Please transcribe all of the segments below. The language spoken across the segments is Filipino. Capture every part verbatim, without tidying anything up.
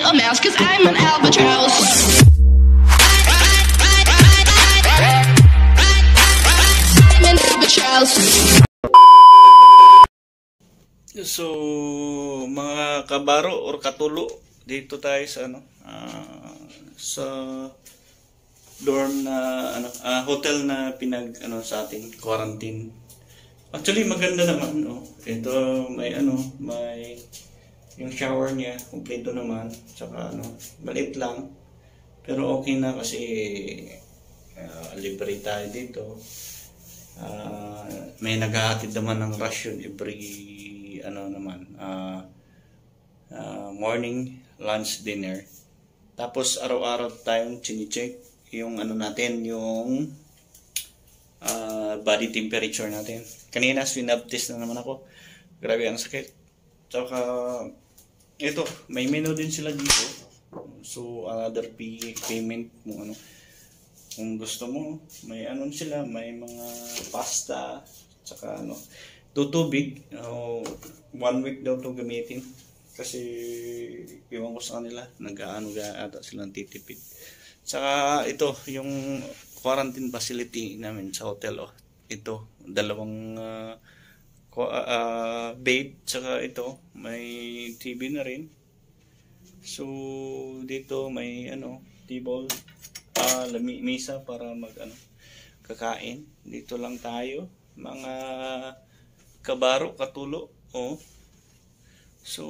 a mouse, cause I'm an albatross. I'm an albatross. So, mga kabaro or katulo, dito tayo sa ano, uh, sa dorm na ano, uh, hotel na pinag ano sa ating quarantine. Actually maganda naman, no. Ito may ano, may yung shower niya, kumpleto naman, saka ano, maliit lang. Pero okay na kasi uh, libre tayo dito. Uh, may naghahatid naman ng ration every ano naman, uh, uh, morning, lunch, dinner. Tapos araw-araw tayong chini-check yung ano natin, yung uh, body temperature natin. Kanina swab test na naman ako. Grabe ang sakit. Saka ito, may menu din sila dito. So another pay, payment mo ano. Kung gusto mo, may ano sila, may mga pasta, saka ano, tutubig. Uh, one week daw to gamitin. Kasi iwan ko sa kanila, nag-aano ga ata silang titipid. Saka ito, yung quarantine facility namin sa hotel. Oh. Ito, dalawang uh, uh, bed, saka ito, may T V na rin. So, dito may ano, table, uh, lami, misa para mag ano, kakain. Dito lang tayo, mga kabaro, katulo. Oh. So,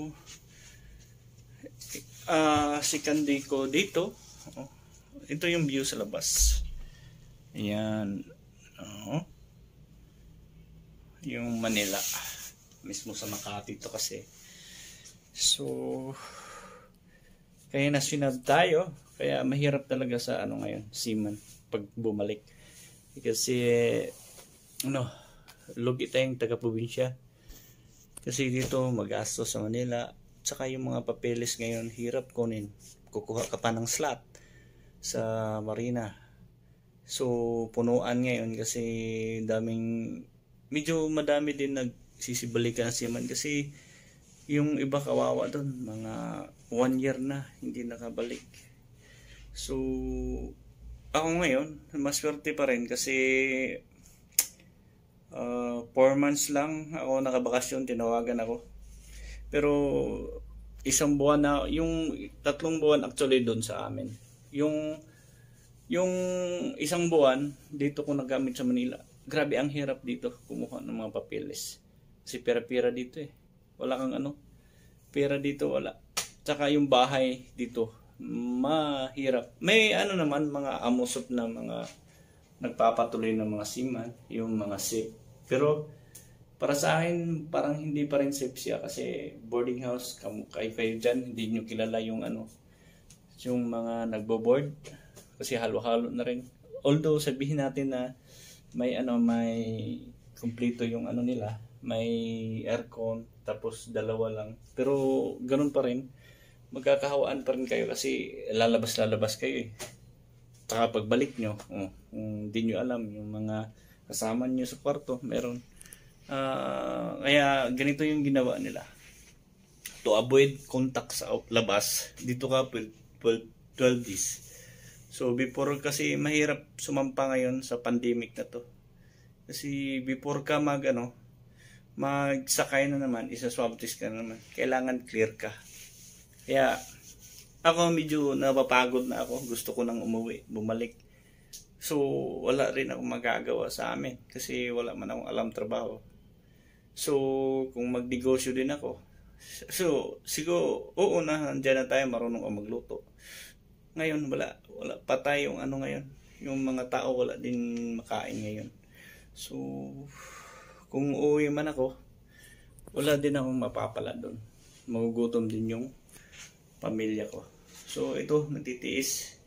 uh, second day ko dito. Oh. Ito yung view sa labas. Ayan. Oh. Yung Manila. Mismo sa Makati ito kasi. So, kaya nasinab tayo. Kaya mahirap talaga sa ano ngayon, seaman, pag bumalik. Kasi, ano, lugi tayong taga-probinsya. Kasi dito magastos sa Manila. Tsaka yung mga papeles ngayon, hirap kunin. Kukuha ka pa ng slot sa marina. So punuan ngayon kasi daming, medyo madami din nagsisibalikan si man kasi yung iba kawawa doon, mga one year na hindi nakabalik. So ako ngayon maswerte pa rin kasi uh, four months lang ako nakabakasyon, tinawagan ako. Pero isang buwan na, yung tatlong buwan actually doon sa amin. Yung yung isang buwan dito ko nagamit sa Manila. Grabe ang hirap dito kumuha ng mga papeles. Kasi pera-pera dito eh. Wala kang ano, pera dito wala. Tsaka yung bahay dito mahirap. May ano naman mga amusot na mga nagpapatuloy ng mga seaman, yung mga safe. Pero para sa akin parang hindi pa rin safe siya kasi boarding house, kayo kayo dyan, hindi nyo kilala yung ano, yung mga nagbo-board kasi halo-halo na rin. Although sabihin natin na may ano, may kumpleto yung ano nila, may aircon, tapos dalawa lang. Pero ganun pa rin, magkakahawaan pa rin kayo kasi lalabas-lalabas kayo eh. Saka pagbalik nyo, oh, hindi nyo alam yung mga kasama nyo sa kwarto, meron. Uh, kaya ganito yung ginawa nila. To avoid contact sa labas, dito ka twelve days. So before kasi mahirap sumampa ngayon sa pandemic na to. Kasi before ka mag ano, magsakay na naman, isa swab test ka na naman, kailangan clear ka. Kaya ako medyo napapagod na ako, gusto ko nang umuwi, bumalik. So wala rin ako magagawa sa amin kasi wala man akong alam trabaho. So kung magnegosyo din ako, so siguro oo na, nandiyan na tayo, marunong ako magluto. Ngayon wala, wala pa tayong ano ngayon, yung mga tao wala din makain ngayon. So kung uuwi man ako, wala din akong mapapala doon, magugutom din yung pamilya ko. So ito, nagtitiis.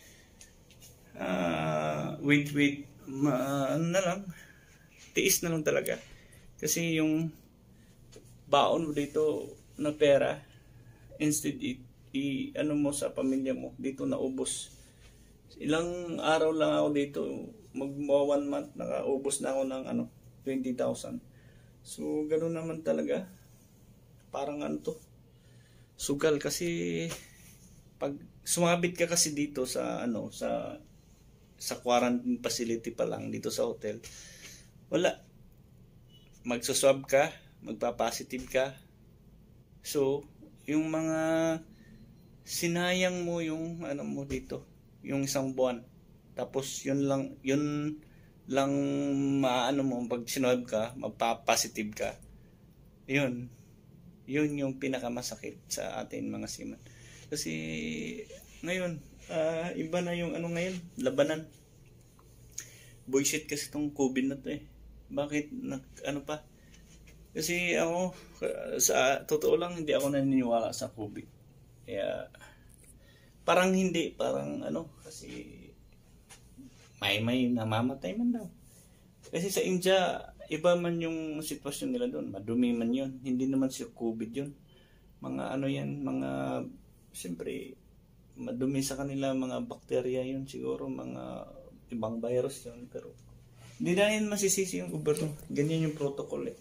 Uh, wait wait ma, ano na lang, tiis na lang talaga kasi yung baon mo dito na pera, instead i, i ano mo sa pamilya mo, dito naubos. Ilang araw lang ako dito, mag one month nakaubos na ako ng ano twenty thousand. So ganoon naman talaga, parang ano to, sugal kasi pag sumabit ka kasi dito sa ano sa sa quarantine facility pa lang dito sa hotel, wala, magsuswab ka, magpa-positive ka. So yung mga sinayang mo yung ano mo dito, yung isang buwan, tapos yun lang yun lang maano mo pag sinwab ka, magpa-positive ka, yun yun yung pinakamasakit sa atin mga seaman. Kasi ngayon, uh, iba na yung ano ngayon, labanan. Bullshit kasi tong COVID na to eh. Bakit nag ano pa? Kasi ako, sa totoo lang, hindi ako naniniwala sa COVID. Kaya parang hindi, parang ano, kasi may may namamatay man daw. Kasi sa India, iba man yung sitwasyon nila doon, madumi man yun. Hindi naman si COVID yun. Mga ano yan, mga siyempre, madumi sa kanila, mga bakterya yun siguro, mga ibang virus yun. Pero hindi na yun masisisi yung gobyerno. Ganyan yung protocol eh.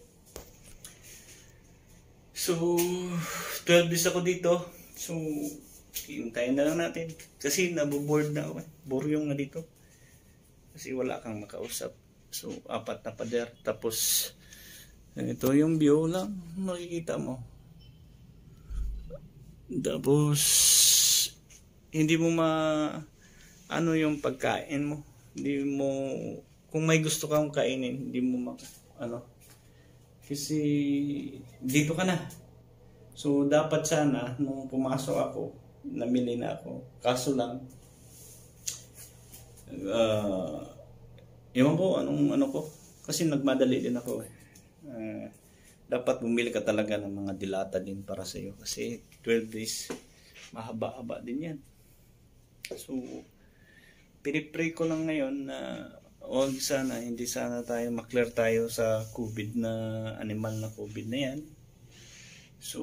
So, twelve days ako dito. So, hintayin na lang natin. Kasi naboboard na ako eh. Boryong na dito. Kasi wala kang makausap. So, apat na pader. Tapos, ito yung view lang. Makikita mo. Tapos, hindi mo ma ano yung pagkain mo. Hindi mo, kung may gusto kang kainin, hindi mo ma ano. Kasi dito ka na. So dapat sana nung pumasok ako, namili na ako. Kaso lang uh, ewan ko anong ano ko. Kasi nagmadali din ako eh. Uh, dapat bumili ka talaga ng mga dilata din para sa iyo kasi twelve days mahaba-haba din yan. So pinipray ko lang ngayon na huwag sana, hindi sana tayo maklear tayo sa COVID na animal na COVID na yan. So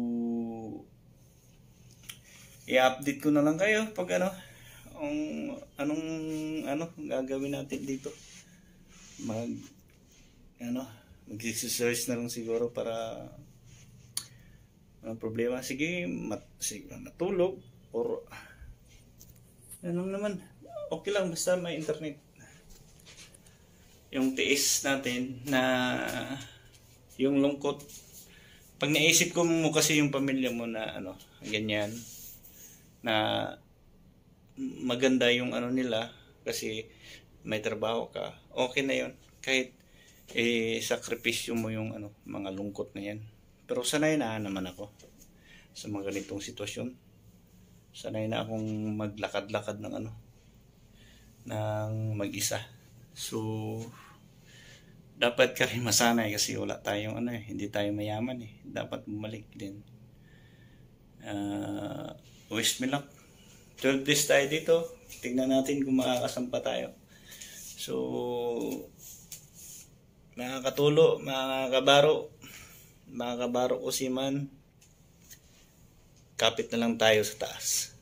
i-update ko na lang kayo pag ano ang anong ano gagawin natin dito. Mag ano mag-exercise na lang siguro para ang problema. Sige, mat, sige, matulog or ano naman. Okay lang basta may internet. Yung tiis natin na yung lungkot. Pag naisip ko mo kasi yung pamilya mo na ano, ganyan na maganda yung ano nila kasi may trabaho ka. Okay na yun. Kahit eh sakripisyo mo yung ano mga lungkot na yan. Pero sanay na naman ako sa mga ganitong sitwasyon. Sanay na akong maglakad-lakad ng ano ng mag-isa. So dapat ka rin masanay kasi wala tayong ano eh, hindi tayo mayaman eh. Dapat bumalik din. Uh, wish me luck. twelve days tayo dito. Tingnan natin kung makakasampa tayo. So mga katulo, mga kabaro, mga kabaro ko si man, kapit na lang tayo sa taas.